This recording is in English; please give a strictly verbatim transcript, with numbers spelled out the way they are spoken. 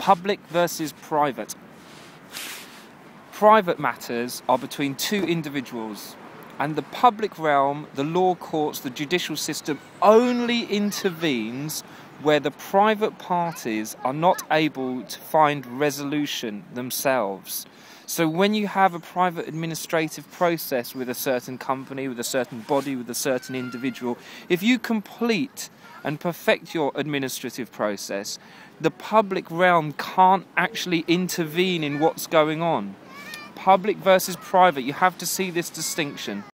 Public versus private. Private matters are between two individuals, and the public realm, the law courts, the judicial system only intervenes where the private parties are not able to find resolution themselves. So when you have a private administrative process with a certain company, with a certain body, with a certain individual, if you complete and perfect your administrative process, the public realm can't actually intervene in what's going on. Public versus private, you have to see this distinction.